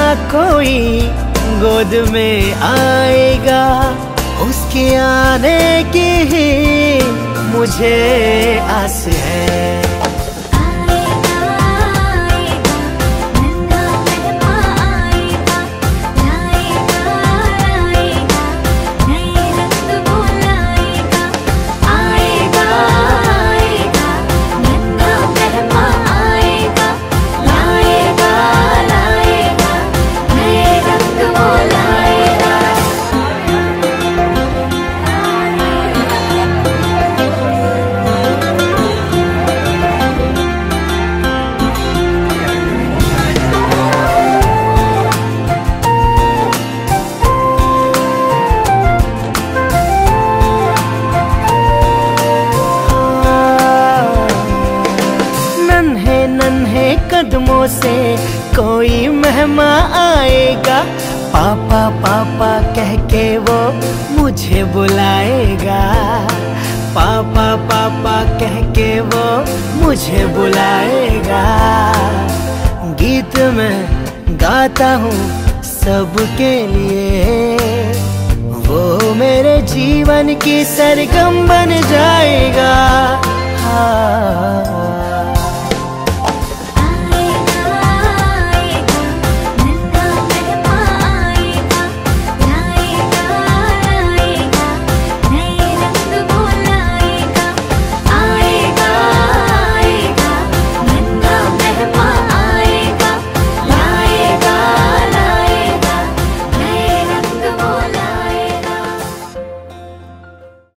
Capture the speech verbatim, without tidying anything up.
कोई गोद में आएगा, उसके आने की ही मुझे आस है। कदमों से कोई मेहमान आएगा, पापा पापा कह के वो मुझे बुलाएगा, पापा पापा कह के वो मुझे बुलाएगा। गीत मैं गाता हूँ सबके लिए, वो मेरे जीवन की सरगम बन जाएगा। हाँ